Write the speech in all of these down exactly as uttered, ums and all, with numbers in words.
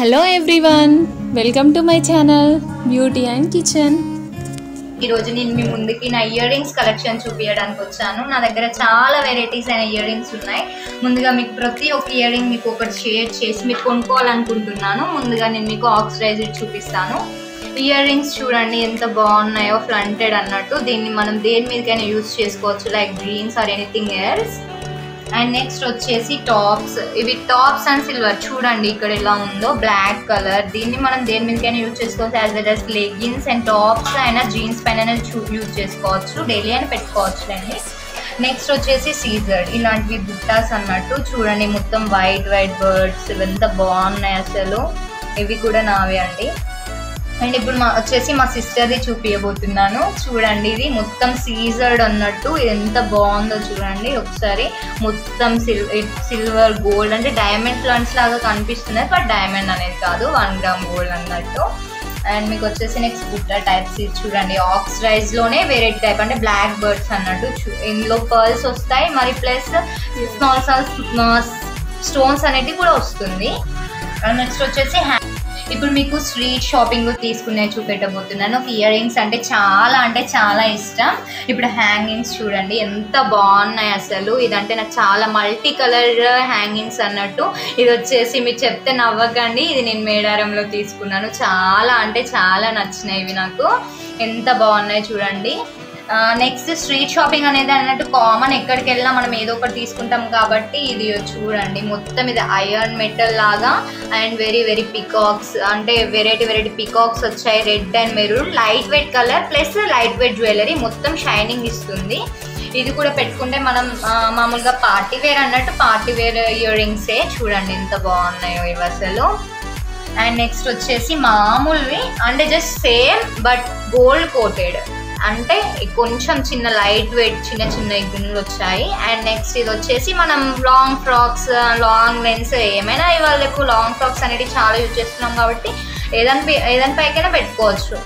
Hello everyone, welcome to my channel beauty and kitchen. ఈరోజు నేను మీ ముందుకి నా ఇయర్ రింగ్స్ కలెక్షన్ చూపించడానికి వచ్చాను. నా దగ్గర చాలా వెరైటీస్ అయిన ఇయర్ రింగ్స్ ఉన్నాయి. ముందుగా మీకు ప్రతి ఒక్క ఇయర్ రింగ్ మీకు ఒకటి షేర్ చేసి మీరు కొనుక్కోవాలనుకుంటున్నాను. ముందుగా నేను మీకు ఆక్సిడైజ్డ్ చూపిస్తాను. ఇయర్ రింగ్స్ చూడండి ఎంత బాగున్నాయో, ఫ్రంటెడ్ అన్నట్టు. దీన్ని మనం దేని మీదకైనా యూజ్ చేసుకోవచ్చు, like greens or anything else. And next వచ్చేసి టాప్స్. ఇవి టాప్స్ అండ్ సిల్వర్ చూడండి ఇక్కడ ఎలా ఉందో, బ్లాక్ కలర్. దీన్ని మనం దేని మీదకైనా యూజ్ చేసుకోవచ్చు, as well as leggings and tops అయినా జీన్స్ పైన యూజ్ చేసుకోవచ్చు, డైలీ అని పెట్టుకోవచ్చు అండి. నెక్స్ట్ వచ్చేసి సీజర్. ఇలాంటివి బుట్టాస్ అన్నట్టు చూడండి, మొత్తం వైట్ వైట్ బర్డ్స్. ఇవి ఎంత బాగున్నాయి అసలు. ఇవి కూడా నావే అండి. అండ్ ఇప్పుడు మా వచ్చేసి మా సిస్టర్ది చూపించబోతున్నాను. చూడండి, ఇది మొత్తం సీజర్డ్ అన్నట్టు. ఇది ఎంత బాగుందో చూడండి ఒకసారి. మొత్తం సిల్ సిల్వర్ గోల్డ్ అంటే డైమండ్ ప్లాంట్స్ లాగా కనిపిస్తున్నాయి, బట్ డైమండ్ అనేది కాదు, వన్ గ్రామ్ గోల్డ్ అన్నట్టు. అండ్ మీకు వచ్చేసి నెక్స్ట్ బుట్ట టైప్స్. ఇది చూడండి, ఆక్సిడైజ్లోనే వేరే టైప్ అంటే బ్లాక్ బర్డ్స్ అన్నట్టు. ఇందులో పర్ల్స్ వస్తాయి, మరి ప్లస్ స్మాల్ స్మాల్ స్టోన్స్ అనేటివి కూడా వస్తుంది. అండ్ నెక్స్ట్ వచ్చేసి హ్యాండ్. ఇప్పుడు మీకు స్ట్రీట్ షాపింగ్ తీసుకునే చూపెట్టబోతున్నాను. ఇయర్ రింగ్స్ అంటే చాలా అంటే చాలా ఇష్టం. ఇప్పుడు హ్యాంగింగ్స్ చూడండి ఎంత బాగున్నాయి అసలు. ఇదంటే నాకు చాలా మల్టీ కలర్ హ్యాంగింగ్స్ అన్నట్టు. ఇది వచ్చేసి మీరు చెప్తే నవ్వకండి, ఇది నేను మేడారంలో తీసుకున్నాను. చాలా అంటే చాలా నచ్చినాయి ఇవి నాకు, ఎంత బాగున్నాయి చూడండి. నెక్స్ట్ స్ట్రీట్ షాపింగ్ అనేది అన్నట్టు కామన్, ఎక్కడికి వెళ్ళినా మనం ఏదో ఒకటి తీసుకుంటాం కాబట్టి ఇది చూడండి మొత్తం ఇది ఐరన్ మెటల్ లాగా. అండ్ వెరీ వెరీ పికాక్స్ అంటే వెరైటీ వెరైటీ పికాక్స్ వచ్చాయి, red and maroon. Light weight colour plus light weight jewellery, మొత్తం షైనింగ్ ఇస్తుంది. ఇది కూడా పెట్టుకుంటే మనం మామూలుగా పార్టీ వేర్ అన్నట్టు పార్టీ వేర్ ఇయర్ రింగ్సే. చూడండి ఎంత బాగున్నాయో ఇవి అసలు. అండ్ నెక్స్ట్ వచ్చేసి మామూలువి అంటే just same but gold coated, అంటే కొంచెం చిన్న లైట్ వెయిట్ చిన్న చిన్న గుండ్లు వచ్చాయి. అండ్ నెక్స్ట్ ఇది వచ్చేసి మనం లాంగ్ ఫ్రాక్స్, లాంగ్ లెన్స్ ఏమైనా ఇవాళ ఎక్కువ లాంగ్ ఫ్రాక్స్ అనేవి చాలా యూజ్ చేస్తున్నాం కాబట్టి ఏదైనా ఏదైనా పైకైనా పెట్టుకోవచ్చు.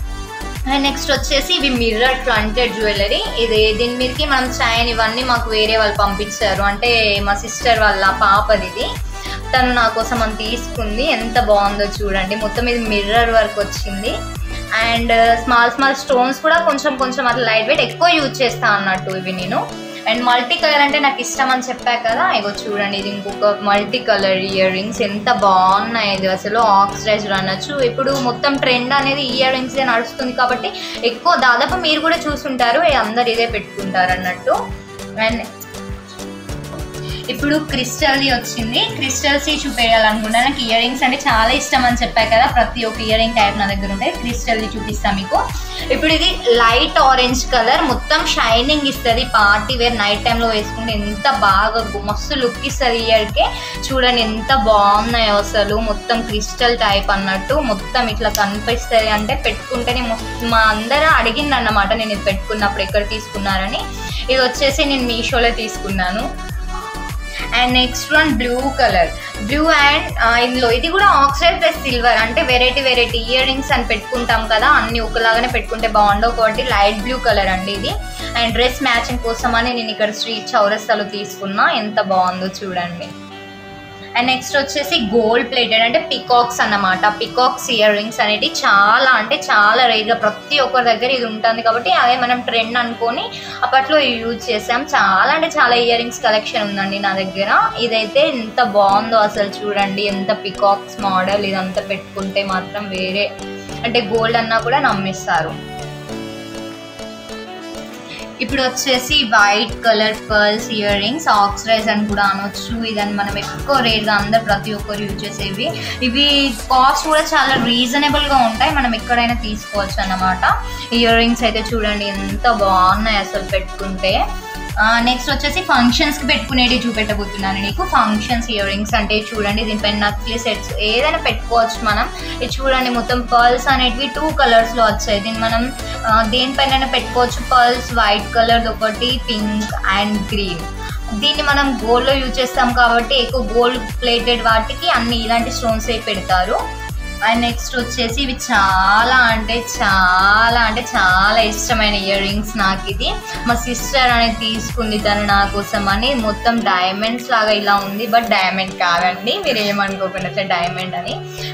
అండ్ నెక్స్ట్ వచ్చేసి ఇవి మిర్రర్ ఫ్రంటెడ్ జ్యువెలరీ. ఇది దీని మీదకి మనం చైన్ ఇవన్నీ మాకు వేరే వాళ్ళు పంపించారు, అంటే మా సిస్టర్ వాళ్ళ పాపది. ఇది తను నా కోసం అని తీసుకుంది. ఎంత బాగుందో చూడండి, మొత్తం ఇది మిర్రర్ వర్క్ వచ్చింది. అండ్ స్మాల్ స్మాల్ స్టోన్స్ కూడా కొంచెం కొంచెం అట్లా లైట్ వెయిట్ ఎక్కువ యూజ్ చేస్తా అన్నట్టు ఇవి నేను. అండ్ మల్టీ కలర్ అంటే నాకు ఇష్టం అని చెప్పా కదా, ఇగో చూడండి ఇది ఇంకొక మల్టీ కలర్ ఇయర్ రింగ్స్. ఎంత బాగున్నాయి ఇది అసలు. ఆక్సిడైజ్డ్ అనొచ్చు. ఇప్పుడు మొత్తం ట్రెండ్ అనేది ఇయర్ రింగ్స్ నడుస్తుంది కాబట్టి ఎక్కువ దాదాపు మీరు కూడా చూసుంటారు, అందరు ఇదే పెట్టుకుంటారు అన్నట్టు. అండ్ ఇప్పుడు క్రిస్టల్ది వచ్చింది. క్రిస్టల్స్ చూపించాలనుకుంటున్నాను. నాకు ఇయర్ రింగ్స్ అంటే చాలా ఇష్టం అని చెప్పాను కదా, ప్రతి ఒక్క ఇయర్ రింగ్ టైప్ నా దగ్గర ఉంటాయి. క్రిస్టల్ది చూపిస్తాను మీకు. ఇప్పుడు ఇది లైట్ ఆరెంజ్ కలర్, మొత్తం షైనింగ్ ఇస్తుంది. పార్టీ వేర్ నైట్ టైంలో వేసుకుంటే ఎంత బాగా మస్తు లుక్ ఇస్తుంది ఇయర్కే. చూడండి ఎంత బాగున్నాయో అసలు. మొత్తం క్రిస్టల్ టైప్ అన్నట్టు మొత్తం ఇట్లా కనిపిస్తుంది. అంటే పెట్టుకుంటేనే మా అందరూ అడిగింది అన్నమాట నేను ఇది పెట్టుకున్నప్పుడు ఎక్కడ తీసుకున్నారని. ఇది వచ్చేసి నేను మీషోలో తీసుకున్నాను. And next one blue colour. Blue and ఇందులో ఇది కూడా ఆక్సైడ్ ప్లస్ సిల్వర్, అంటే వెరైటీ వెరైటీ ఇయర్ రింగ్స్ అని పెట్టుకుంటాం కదా, అన్ని ఒకలాగానే పెట్టుకుంటే బాగుండవు కాబట్టి లైట్ బ్లూ కలర్ అండి ఇది. అండ్ డ్రెస్ మ్యాచింగ్ కోసం అని నేను ఇక్కడ స్ట్రీట్ చౌరస్తాలో తీసుకున్నా. ఎంత బాగుందో చూడండి. అండ్ నెక్స్ట్ వచ్చేసి గోల్డ్ ప్లేటెడ్ అంటే పికాక్స్ అన్నమాట. పికాక్స్ ఇయర్ రింగ్స్ అనేవి చాలా అంటే చాలా రేర్గా ప్రతి ఒక్కరి దగ్గర ఇది ఉంటుంది కాబట్టి అదే మనం ట్రెండ్ అనుకొని అప్పట్లో యూజ్ చేసాం. చాలా అంటే చాలా ఇయర్ రింగ్స్ కలెక్షన్ ఉందండి నా దగ్గర. ఇదైతే ఎంత బాగుందో అసలు చూడండి, ఎంత పికాక్స్ మోడల్. ఇదంతా పెట్టుకుంటే మాత్రం వేరే అంటే గోల్డ్ అన్నా కూడా నమ్మిస్తారు. ఇప్పుడు వచ్చేసి white colour pearls ear rings, oxidise అని కూడా అనొచ్చు. ఇదని మనం ఎక్కువ రేట్గా అందరు ప్రతి ఒక్కరు యూజ్ చేసేవి. ఇవి కాస్ట్ కూడా చాలా రీజనబుల్గా ఉంటాయి, మనం ఎక్కడైనా తీసుకోవచ్చు అన్నమాట. ఇయర్ రింగ్స్ అయితే చూడండి ఎంత బాగున్నాయి అసలు పెట్టుకుంటే. నెక్స్ట్ వచ్చేసి ఫంక్షన్స్కి పెట్టుకునేవి చూపెట్టబోతున్నాను నీకు. ఫంక్షన్స్ ఇయర్ రింగ్స్ అంటే చూడండి, దీనిపైన నక్లీ సెట్స్ ఏదైనా పెట్టుకోవచ్చు మనం. ఇది చూడండి మొత్తం పర్ల్స్ అనేటివి టూ కలర్స్లో వచ్చాయి. దీన్ని మనం దేనిపైన పెట్టుకోవచ్చు. పర్ల్స్ వైట్ కలర్ ఒకటి, పింక్ అండ్ గ్రీన్. దీన్ని మనం గోల్డ్లో యూజ్ చేస్తాం కాబట్టి ఎక్కువ గోల్డ్ ప్లేటెడ్ వాటికి అన్ని ఇలాంటి స్టోన్స్ పెడతారు. అండ్ నెక్స్ట్ వచ్చేసి ఇవి చాలా అంటే చాలా అంటే చాలా ఇష్టమైన ఇయర్ రింగ్స్ నాకు. ఇది మా సిస్టర్ అనేది తీసుకుంది తను నా కోసం అని. మొత్తం డైమండ్స్ లాగా ఇలా ఉంది, బట్ డైమండ్ కాదండి, మీరు ఏమనుకోకుండా డైమండ్ అని.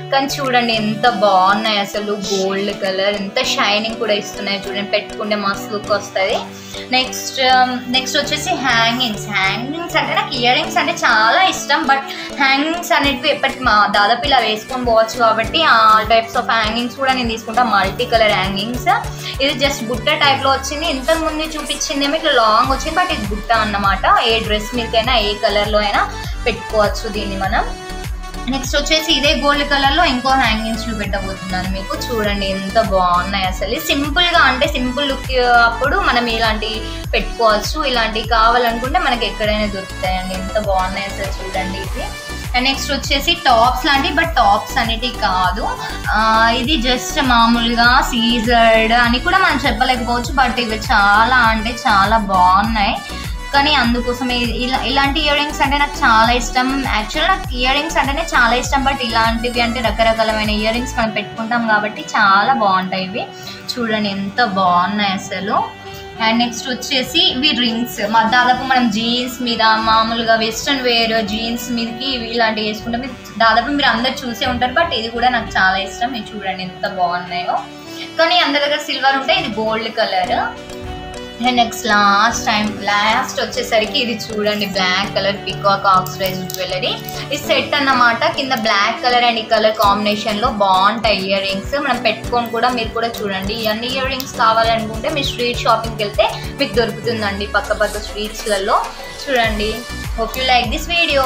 కానీ చూడండి ఎంత బాగున్నాయి అసలు. గోల్డ్ కలర్ ఎంత షైనింగ్ కూడా ఇస్తున్నాయి చూడండి, పెట్టుకుంటే మస్తు లుక్ వస్తుంది. నెక్స్ట్ నెక్స్ట్ వచ్చేసి హ్యాంగింగ్స్. హ్యాంగింగ్స్ అంటే నాకు ఇయర్ రింగ్స్ అంటే చాలా ఇష్టం, బట్ హ్యాంగింగ్స్ అనేటివి ఎప్పటికి మా దాదాపు ఇలా వేసుకొని పోవచ్చు కాబట్టి ఆ టైప్స్ ఆఫ్ హ్యాంగింగ్స్ కూడా నేను తీసుకుంటా. Multi colour hangings. ఇది జస్ట్ బుట్ట టైప్లో వచ్చింది, ఇంతకు ముందు చూపించిందేమో ఇట్లా లాంగ్ వచ్చింది, బట్ ఇది బుట్ట అన్నమాట. ఏ డ్రెస్ మీదకైనా ఏ కలర్లో అయినా పెట్టుకోవచ్చు దీన్ని మనం. నెక్స్ట్ వచ్చేసి ఇదే గోల్డ్ కలర్లో ఇంకో హ్యాంగింగ్స్ చూపెట్టబోతున్నాను మీకు. చూడండి ఎంత బాగున్నాయి అసలు. సింపుల్గా అంటే సింపుల్ లుక్ అప్పుడు మనం ఇలాంటివి పెట్టుకోవచ్చు. ఇలాంటివి కావాలనుకుంటే మనకి ఎక్కడైనా దొరుకుతాయండి. ఎంత బాగున్నాయి అసలు చూడండి ఇది. అండ్ నెక్స్ట్ వచ్చేసి టాప్స్ లాంటివి, బట్ టాప్స్ అనేటివి కాదు. ఇది జస్ట్ మామూలుగా సీజర్డ్ అని కూడా మనం చెప్పలేకపోవచ్చు, బట్ ఇవి చాలా అంటే చాలా బాగున్నాయి. కానీ అందుకోసమే ఇలా ఇలాంటి ఇయర్ రింగ్స్ అంటే నాకు చాలా ఇష్టం. యాక్చువల్గా నాకు ఇయర్ రింగ్స్ అంటేనే చాలా ఇష్టం, బట్ ఇలాంటివి అంటే రకరకాలమైన ఇయర్ రింగ్స్ మనం పెట్టుకుంటాం కాబట్టి చాలా బాగుంటాయి ఇవి. చూడండి ఎంత బాగున్నాయి అసలు. అండ్ నెక్స్ట్ వచ్చేసి ఇవి రింగ్స్. మా దాదాపు మనం జీన్స్ మీద మామూలుగా వెస్ట్రన్ వేర్ జీన్స్ మీదకి ఇవి ఇలాంటివి వేసుకుంటాం. మీరు దాదాపు మీరు అందరు చూసే ఉంటారు, బట్ ఇది కూడా నాకు చాలా ఇష్టం. ఇది చూడండి ఎంత బాగున్నాయో. కానీ అందరి దగ్గర సిల్వర్ ఉంటే ఇది gold colour. And next last time last వచ్చేసరికి ఇది చూడండి black colour peacock oxidise jewellery. ఇది సెట్ అన్నమాట. కింద బ్లాక్ కలర్ అండ్ ఈ కలర్ కాంబినేషన్లో బాగుంటాయి ఇయర్ రింగ్స్. మనం పెట్టుకొని కూడా మీరు కూడా చూడండి. ఇవన్నీ ఇయర్ రింగ్స్ కావాలనుకుంటే మీరు స్ట్రీట్ షాపింగ్కి వెళ్తే మీకు దొరుకుతుందండి పక్క పక్క స్ట్రీట్స్లలో. చూడండి. Hope you like this video.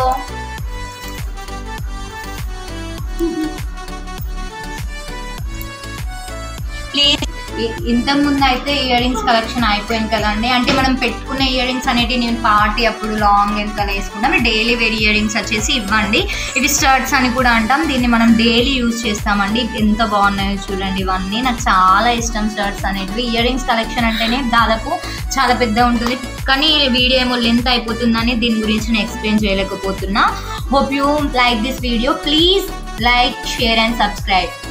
Please. ఇంతకుముందు అయితే ఇయర్ రింగ్స్ కలెక్షన్ అయిపోయింది కదండి. అంటే మనం పెట్టుకునే ఇయర్ రింగ్స్ అనేవి నేను పార్టీ అప్పుడు లాంగ్ వెనకాల వేసుకుంటాం. డైలీ వేర్ ఇయర్ రింగ్స్ వచ్చేసి ఇవ్వండి. ఇవి స్టర్ట్స్ అని కూడా అంటాం. దీన్ని మనం డైలీ యూజ్ చేస్తామండి. ఎంత బాగున్నాయో చూడండి ఇవన్నీ. నాకు చాలా ఇష్టం స్టర్ట్స్ అనేటివి. ఇయర్ రింగ్స్ కలెక్షన్ అంటేనే దాదాపు చాలా పెద్ద ఉంటుంది, కానీ వీడియో ఏమో లెంత్ అయిపోతుందని దీని గురించి నేను ఎక్స్ప్లెయిన్ చేయలేకపోతున్నా. Hope you like this video. Please like, share and subscribe.